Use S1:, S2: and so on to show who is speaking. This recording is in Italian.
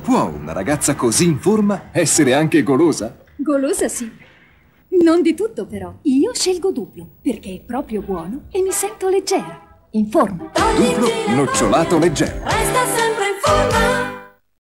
S1: Può una ragazza così in forma essere anche golosa?
S2: Golosa sì. Non di tutto però. Io scelgo Duplo perché è proprio buono e mi sento leggera, in forma.
S1: Duplo nocciolato leggero.
S3: Resta sempre in forma.